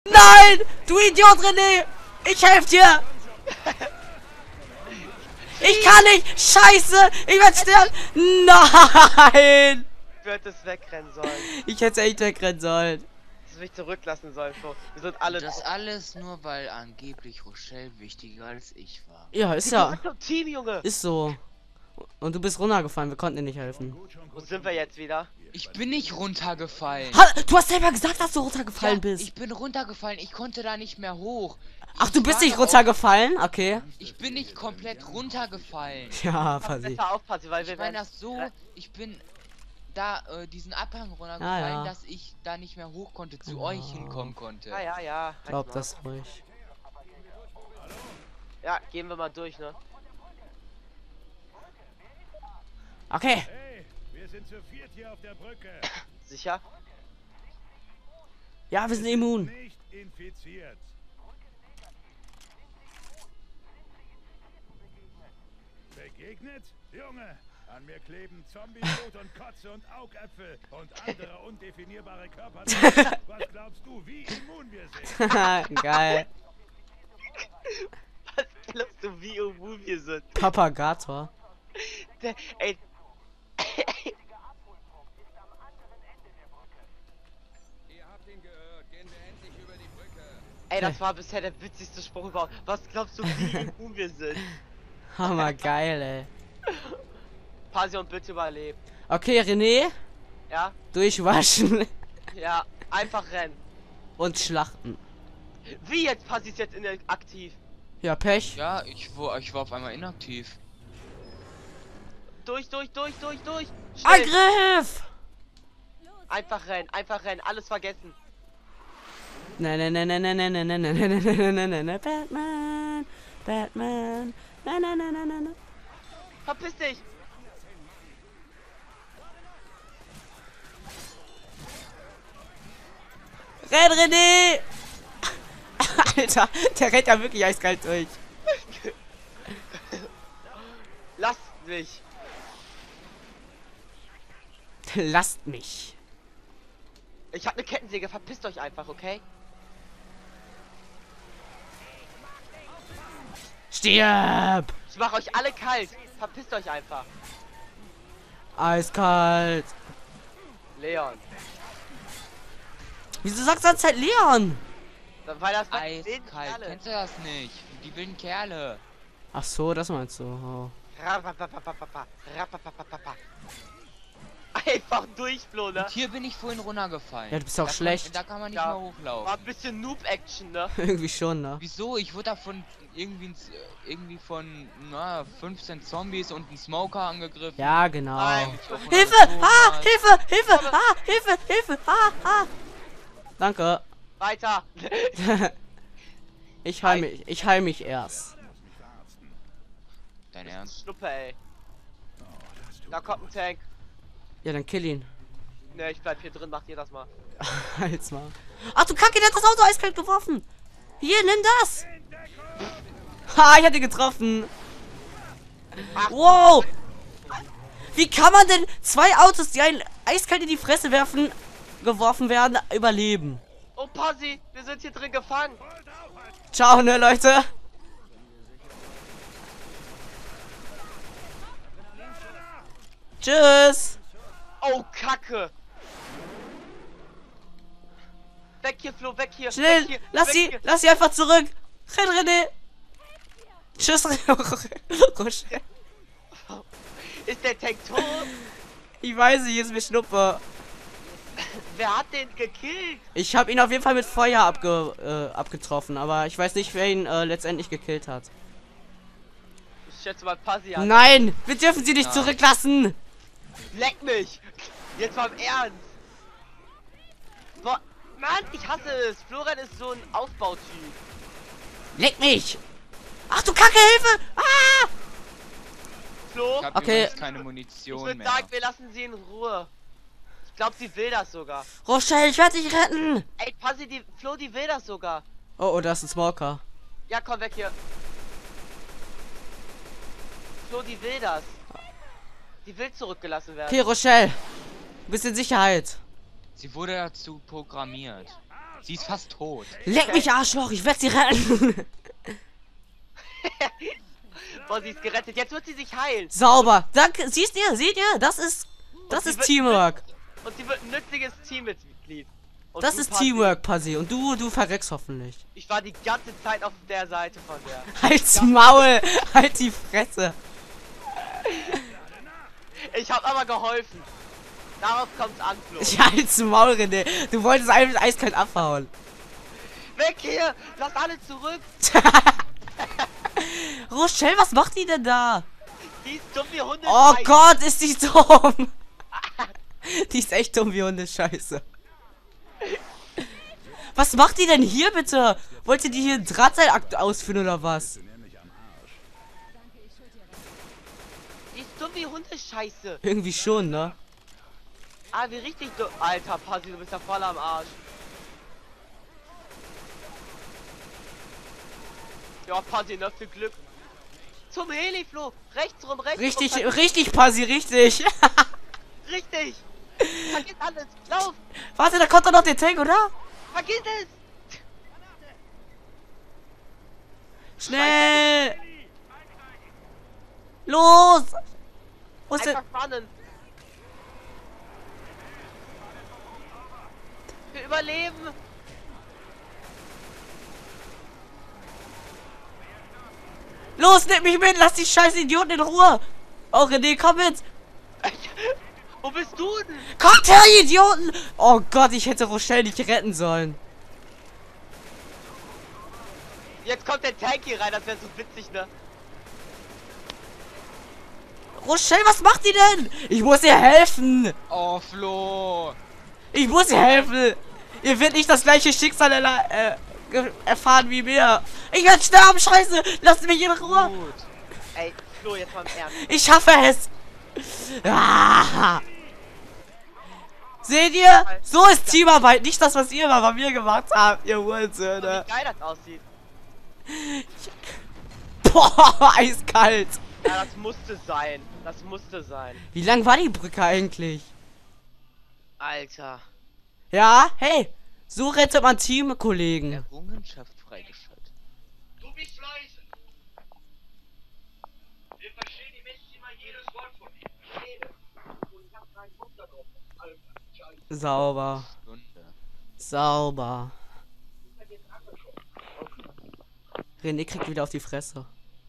Nein! Du Idiot, René! Ich helfe dir! Ich kann nicht! Scheiße! Ich werde sterben! Nein! Du hättest wegrennen sollen. Ich hätte echt wegrennen sollen. Du mich zurücklassen sollen, Flo. Wir sind alle. Das alles nur, weil angeblich Rochelle wichtiger als ich war. Ja, ist Sie ja. gehört zum Team, Junge. Ist so. Und du bist runtergefallen, wir konnten dir nicht helfen. Wo sind wir jetzt wieder? Ich bin nicht runtergefallen. Du hast selber gesagt, dass du runtergefallen Ja, bist. ich bin runtergefallen. Ich konnte da nicht mehr hoch. Ach, du Ich bist war nicht da runtergefallen? Okay. Ich bin nicht komplett runtergefallen. Ja, Fasi. Besser aufpassen, weil wir Ich meine werden. das so, ich bin da diesen Abhang runtergefallen, ja. dass ich da nicht mehr hoch konnte, zu euch hinkommen konnte. Ja, ja, ja. Glaub das ruhig. Ja, gehen wir mal durch, ne? Okay. Hey, wir sind zu viert hier auf der Brücke. Sicher? Ja, wir sind immun. Nicht infiziert. Begegnet? Junge, an mir kleben Zombie-Blut und Kotze und Augäpfel und andere undefinierbare Körperteile. Was glaubst du, wie immun wir sind? Geil. Was glaubst du, wie immun wir sind? Papagator. Ey. Ey, das war bisher der witzigste Spruch überhaupt. Was glaubst du, wie immun wir sind? Hammer geil, ey. Pasi und bitte überlebt. Okay, René. Ja? Durchwaschen. Ja, einfach rennen. Und schlachten. Wie jetzt? Pasi ist jetzt aktiv. Ja, Pech. Ja, ich war auf einmal inaktiv. Durch. Schnell. Angriff! Einfach rennen, alles vergessen. Nein, Batman. Batman. Nein. Verpiss dich! Renn, René! Alter, der rennt ja wirklich eiskalt durch. Lasst mich! Lasst mich. Ich hab eine Kettensäge, verpisst euch einfach, okay? Stirb! Ich mach euch alle kalt. Verpisst euch einfach. Eiskalt. Leon. Wieso sagst du ganze Zeit Leon? Weil das wilden Eiskalt, Kerle. kennst du das nicht? Die wilden Kerle. Ach so, das meinst du. Oh. Rapapapapapa. Einfach durchflohen, ne? Und hier bin ich vorhin runtergefallen. Ja, du bist auch da schlecht. Da kann man nicht Ja. mehr hochlaufen. War ein bisschen Noob-Action, ne? Irgendwie schon, ne? Wieso? Ich wurde davon irgendwie von 15 Zombies und einem Smoker angegriffen. Ja, genau. Nein. Hilfe! Ah! Hilfe! Ah! Hilfe! Ah! Danke. Weiter. Ich heil mich erst. Dein Ernst? Schnuppe, ey. Da kommt ein Tank. Ja, dann kill ihn. Ne, ich bleib hier drin, macht ihr das mal. Halt's mal. Ach du Kacke, der hat das Auto eiskalt geworfen. Hier, nimm das. Ha, ich hatte getroffen. Wow. Wie kann man denn zwei Autos, die einen eiskalt in die Fresse geworfen werden, überleben? Oh, Pasi, wir sind hier drin gefangen. Ciao, ne, Leute. Tschüss. Oh, Kacke. Weg hier, Flo, weg hier. Schnell, weg hier, lass weg sie, hier. lass sie einfach zurück. Renn, René. Tschüss, Rochelle. Ist der Tank tot? Ich weiß nicht, ist mir Schnuppe. Wer hat den gekillt? Ich habe ihn auf jeden Fall mit Feuer abgetroffen, aber ich weiß nicht, wer ihn letztendlich gekillt hat. Ich schätze mal Pasi an. Nein, wir dürfen sie nicht Ja. zurücklassen. Leck mich! Jetzt mal im Ernst! Boah, Mann, ich hasse es! Florian ist so ein Aufbautyp. Leck mich. Ach du Kacke, Hilfe. Ah! Flo, Ich hab Okay. übrigens keine ich Munition würde mehr. sagen, wir lassen sie in Ruhe. Ich glaube, sie will das sogar. Rochelle, ich werde dich retten. Ey, Pasi, Flo, die will das sogar. Oh, da ist ein Smoker. Ja, komm weg hier. Flo, die will das. Die will zurückgelassen werden. Okay, Rochelle. Du bist in Sicherheit. Sie wurde dazu programmiert. Sie ist fast tot. Leck mich, Arschloch, ich werde sie retten. Boah, sie ist gerettet. Jetzt wird sie sich heilen. Sauber. Danke. Seht ihr? Das ist sie wird Teamwork. Und sie wird ein nützliches Teammitglied. Und Das du, ist Pasi, Teamwork, Pasi. Und du verreckst hoffentlich. Ich war die ganze Zeit auf der Seite von der. Halt's Maul. Halt die Fresse. Ich hab aber geholfen. Darauf kommt's an, Flo. Ich halt's Maul, René. Du wolltest einfach eiskalt abhauen. Weg hier! Lasst alle zurück! Rochelle, was macht die denn da? Die ist dumm wie Hunde. Oh Gott, ist die dumm. Die ist echt dumm wie Hundescheiße. Was macht die denn hier bitte? Wollt ihr die hier einen Drahtseilakt ausführen oder was? Die ist dumm wie Hundescheiße. Irgendwie schon, ne? Ah, wie richtig dumm. Alter, Pasi, du bist ja voll am Arsch. Ja, Pasi, ne, viel Glück. Zum Heli, Flo. Rechts rum, rechts Richtig, rum. richtig, Pasi, richtig. Richtig. Vergiss alles. Lauf. Warte, da kommt doch noch der Tank, oder? Vergiss es. Schnell! Los! Wo ist der? Einfach spannend. Wir überleben. Los, nimm mich mit! Lass die scheiß Idioten in Ruhe! Oh, René, komm mit! Wo bist du denn? Kommt her, ihr Idioten! Oh Gott, ich hätte Rochelle nicht retten sollen. Jetzt kommt der Tank hier rein, das wäre so witzig, ne? Rochelle, was macht die denn? Ich muss ihr helfen! Oh, Flo. Ich muss ihr helfen! Ihr werdet nicht das gleiche Schicksal erfahren wie mir. Ich werde sterben, scheiße! Lasst mich in Ruhe! Gut. Ey, Flo, jetzt mal im Ernst. Ich schaffe es! Ah. Seht ihr? So ist Teamarbeit, nicht das, was ihr mal bei mir gemacht habt, ihr Hurensöhne. Wie geil das aussieht. Boah, eiskalt. Ja, das musste sein. Das musste sein. Wie lang war die Brücke eigentlich? Alter. Ja, hey, so rettet man Teamkollegen. Errungenschaft freigeschaltet. Du bist leise. Wir verstehen die Menschen immer jedes Wort von dir. Jedes. Und ich hab keinen Bock darauf. Alter, Scheiße. Sauber. Stunde. Sauber. René kriegt wieder auf die Fresse.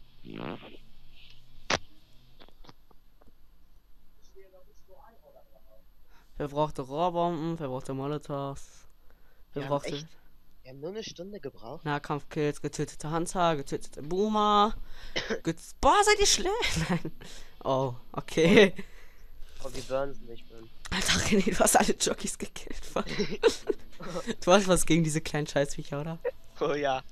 Wer brauchte Rohrbomben? Wer brauchte Molotovs? Wer Wir haben brauchte echt- Wir haben nur eine Stunde gebraucht. Nahkampfkills, getötete Hunter, getötete Boomer. Boah, seid ihr schlecht? Nein. Oh, okay. Oh, wie burns nicht bin. Alter, René, du hast alle Jockeys gekillt. Du hast was gegen diese kleinen Scheißviecher, oder? Oh ja.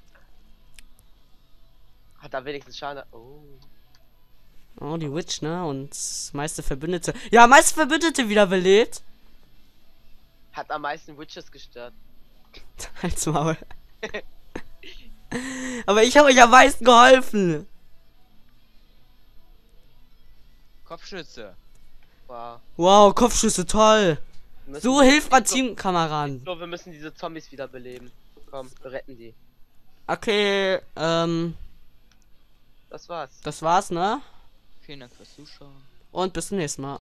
Hat da wenigstens Schaden. Oh. Oh, die Witch, ne? Und meiste Verbündete. Ja, meiste Verbündete wiederbelebt. Hat am meisten Witches gestört. Halt's Maul. Aber ich habe euch am meisten geholfen. Kopfschütze. Wow. Wow, Kopfschüsse, toll. Wir müssen- So hilft man Teamkameraden. So, wir müssen diese Zombies wiederbeleben. Komm, wir retten die. Okay, Das war's. das war's, ne? Vielen Dank fürs Zuschauen. Und bis zum nächsten Mal.